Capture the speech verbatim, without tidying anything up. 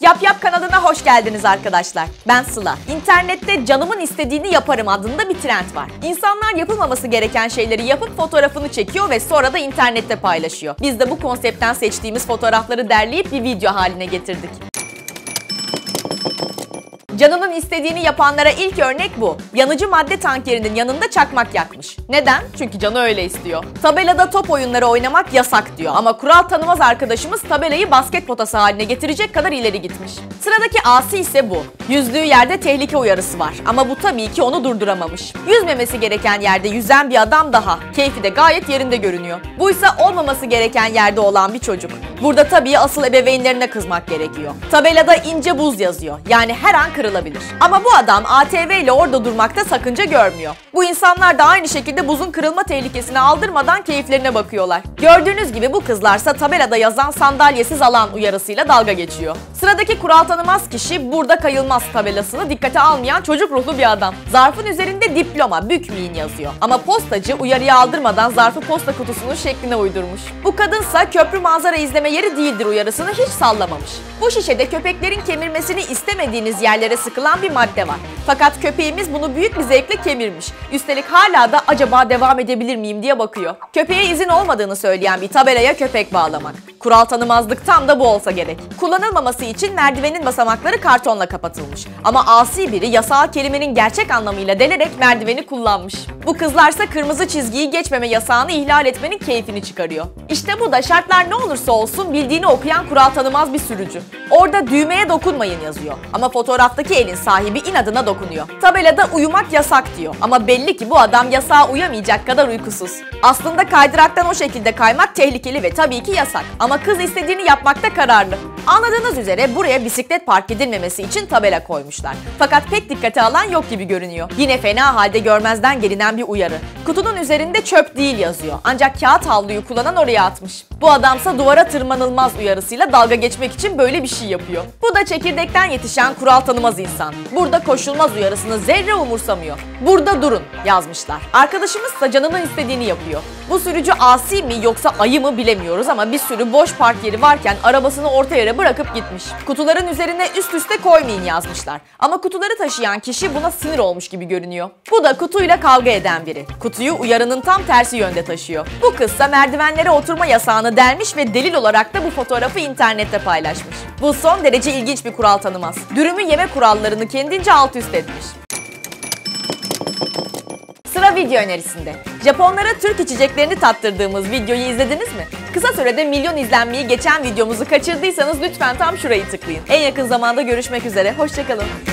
Yap Yap kanalına hoş geldiniz arkadaşlar. Ben Sıla. İnternette canımın istediğini yaparım adında bir trend var. İnsanlar yapılmaması gereken şeyleri yapıp fotoğrafını çekiyor ve sonra da internette paylaşıyor. Biz de bu konseptten seçtiğimiz fotoğrafları derleyip bir video haline getirdik. Canının istediğini yapanlara ilk örnek bu. Yanıcı madde tankerinin yanında çakmak yakmış. Neden? Çünkü canı öyle istiyor. Tabelada top oyunları oynamak yasak diyor. Ama kural tanımaz arkadaşımız tabelayı basket potası haline getirecek kadar ileri gitmiş. Sıradaki asi ise bu. Yüzdüğü yerde tehlike uyarısı var. Ama bu tabii ki onu durduramamış. Yüzmemesi gereken yerde yüzen bir adam daha. Keyfi de gayet yerinde görünüyor. Bu ise olmaması gereken yerde olan bir çocuk. Burada tabii asıl ebeveynlerine kızmak gerekiyor. Tabelada ince buz yazıyor. Yani her an kırılabilir. Ama bu adam A T V ile orada durmakta sakınca görmüyor. Bu insanlar da aynı şekilde buzun kırılma tehlikesini aldırmadan keyiflerine bakıyorlar. Gördüğünüz gibi bu kızlarsa tabelada yazan sandalyesiz alan uyarısıyla dalga geçiyor. Sıradaki kural tanımaz kişi burada kayılmaz tabelasını dikkate almayan çocuk ruhlu bir adam. Zarfın üzerinde diploma, bükmeyin yazıyor. Ama postacı uyarıyı aldırmadan zarfı posta kutusunun şekline uydurmuş. Bu kadınsa köprü manzara izleme yeri değildir uyarısını hiç sallamamış. Bu şişede köpeklerin kemirmesini istemediğiniz yerlere sıkılan bir madde var. Fakat köpeğimiz bunu büyük bir zevkle kemirmiş. Üstelik hala da acaba devam edebilir miyim diye bakıyor. Köpeğe izin olmadığını söyleyen bir tabelaya köpek bağlamak. Kural tanımazlık tam da bu olsa gerek. Kullanılmaması için merdivenin basamakları kartonla kapatılmış. Ama asi biri yasağı kelimenin gerçek anlamıyla delerek merdiveni kullanmış. Bu kızlarsa kırmızı çizgiyi geçmeme yasağını ihlal etmenin keyfini çıkarıyor. İşte bu da şartlar ne olursa olsun bildiğini okuyan kural tanımaz bir sürücü. Orada düğmeye dokunmayın yazıyor. Ama fotoğraftaki elin sahibi inadına dokunuyor. Tabelada uyumak yasak diyor. Ama belli ki bu adam yasağa uyamayacak kadar uykusuz. Aslında kaydıraktan o şekilde kaymak tehlikeli ve tabii ki yasak. Ama kız istediğini yapmakta kararlı. Anladığınız üzere buraya bisiklet park edilmemesi için tabela koymuşlar. Fakat pek dikkate alan yok gibi görünüyor. Yine fena halde görmezden gelinen bir uyarı. Kutunun üzerinde çöp değil yazıyor. Ancak kağıt havluyu kullanan oraya atmış. Bu adamsa duvara tırmanılmaz uyarısıyla dalga geçmek için böyle bir şey yapıyor. Bu da çekirdekten yetişen kural tanımaz insan. Burada koşulmaz uyarısını zerre umursamıyor. Burada durun yazmışlar. Arkadaşımızsa canının istediğini yapıyor. Bu sürücü asi mi yoksa ayı mı bilemiyoruz ama bir sürü boş park yeri varken arabasını orta yere bırakıp gitmiş. Kutuların üzerine üst üste koymayın yazmışlar. Ama kutuları taşıyan kişi buna sinir olmuş gibi görünüyor. Bu da kutuyla kavga eden biri. Kutuyu uyarının tam tersi yönde taşıyor. Bu kızsa merdivenlere oturma yasağını delmiş ve delil olarak da bu fotoğrafı internette paylaşmış. Bu son derece ilginç bir kural tanımaz. Dürümü yeme kurallarını kendince alt üst etmiş. Sıra video önerisinde. Japonlara Türk içeceklerini tattırdığımız videoyu izlediniz mi? Kısa sürede milyon izlenmeyi geçen videomuzu kaçırdıysanız lütfen tam şurayı tıklayın. En yakın zamanda görüşmek üzere, hoşça kalın.